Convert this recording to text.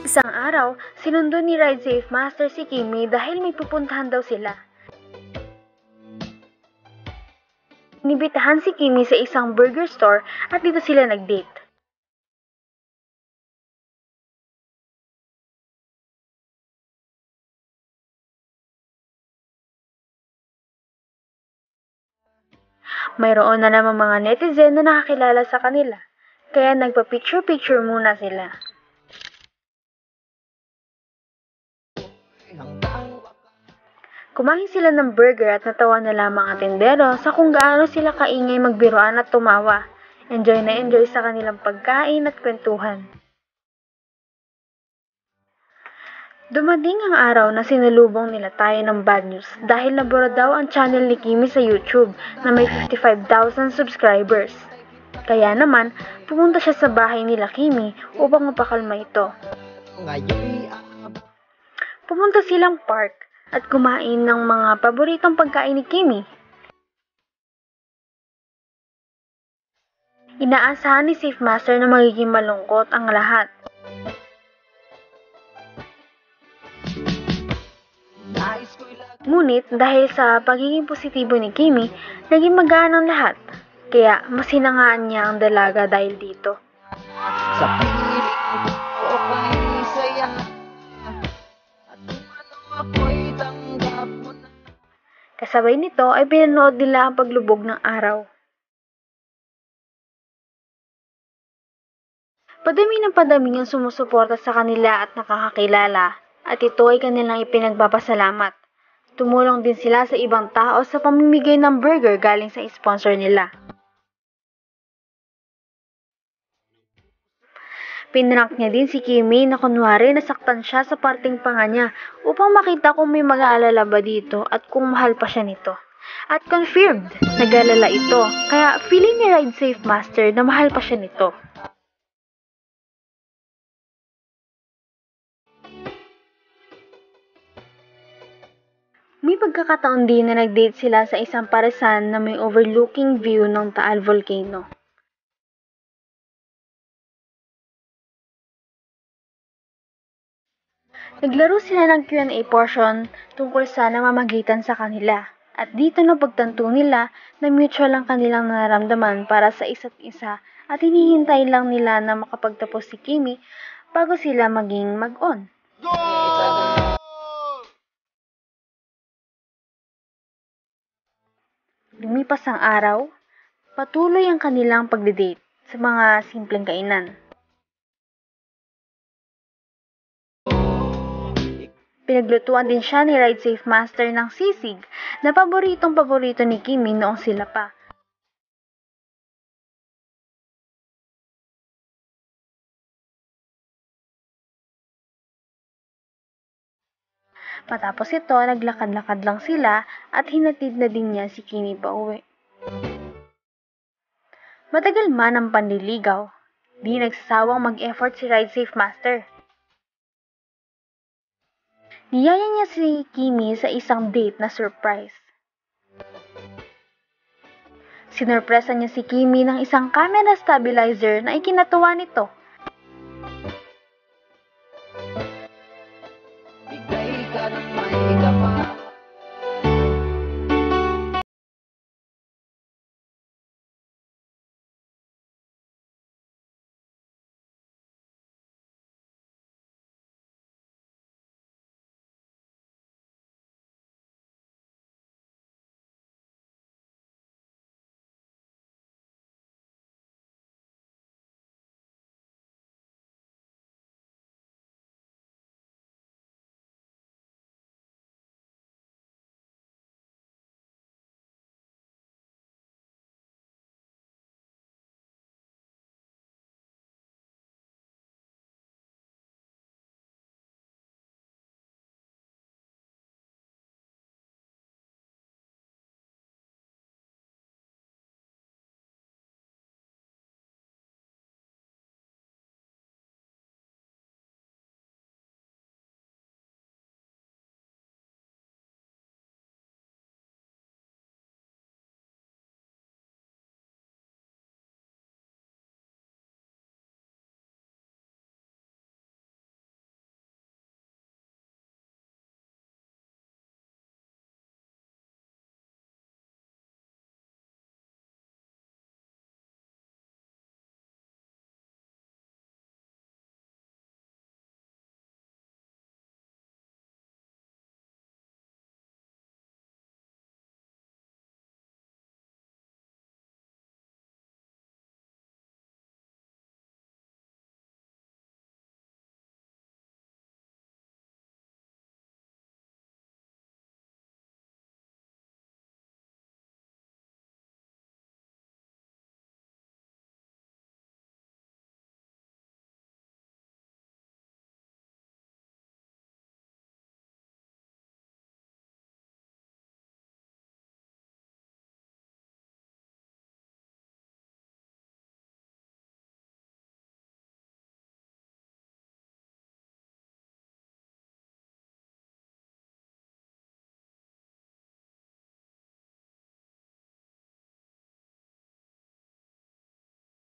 Isang araw, sinundo ni Ride Safe Master si Kimmy dahil may pupuntahan daw sila. Inibitahan si Kimmy sa isang burger store at dito sila nag-date. Mayroon na namang mga netizen na nakakilala sa kanila, kaya nagpa-picture-picture muna sila. Kumain sila ng burger at natawa na lamang ang tindero sa kung gaano sila kaingay magbiruan at tumawa. Enjoy na enjoy sa kanilang pagkain at kwentuhan. Dumating ang araw na sinalubong nila tayo ng bad news dahil nabura daw ang channel ni Kimmy sa YouTube na may 55,000 subscribers. Kaya naman, pumunta siya sa bahay nila Kimmy upang mapakalma ito. Pumunta silang park at kumain ng mga paboritong pagkain ni Kimmy. Inaasahan ni Safe Master na magiging malungkot ang lahat. Ngunit dahil sa pagiging positibo ni Kimmy, naging magaan ang lahat. Kaya mas hinangaan niya ang dalaga dahil dito. Sa piling ko kay saya at ako'y tanggap mo na. Kasabay nito ay pinanood nila ang paglubog ng araw. Padami ng padami ang sumusuporta sa kanila at nakakakilala, at ito ay kanilang ipinagpapasalamat. Tumulong din sila sa ibang tao sa pamimigay ng burger galing sa sponsor nila. Pinrank niya din si Kimmy na kunwari nasaktan siya sa parting panga niya upang makita kung may mag-aalala ba dito at kung mahal pa siya nito. At confirmed, nag-alala ito, kaya feeling ni Ride Safe Master na mahal pa siya nito. May pagkakataon din na nag-date sila sa isang paresan na may overlooking view ng Taal Volcano. Naglaro sila ng Q&A portion tungkol sa namamagitan sa kanila. At dito na pagtanto nila na mutual ang kanilang nararamdaman para sa isa't isa at hinihintay lang nila na makapagtapos si Kimmy bago sila maging mag-on. Lumipas ang araw, patuloy ang kanilang pagdidate sa mga simpleng kainan. Pinaglutuan din siya ni Ride Safe Master ng sisig na paboritong-paborito ni Kimmy noong sila pa. Matapos ito, naglakad-lakad lang sila at hinatid na din niya si Kimmy pauwi. Matagal man ang panliligaw, di nagsasawang mag-effort si Ride Safe Master. Niyaya niya si Kimmy sa isang date na surprise. Sinurpresa niya si Kimmy ng isang camera stabilizer na ikinatuwa nito